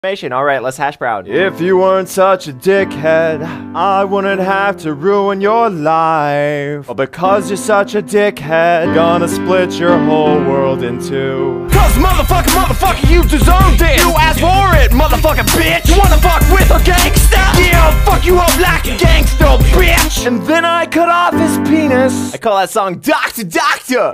Alright, let's hash brown. If you weren't such a dickhead, I wouldn't have to ruin your life. But because you're such a dickhead, gonna split your whole world in two. Cause motherfucker, you deserved it. You asked for it, motherfucking bitch. You wanna fuck with a gangster? Yeah, fuck you up like a gangster, bitch. And then I cut off his penis. I call that song Doctor Doctor.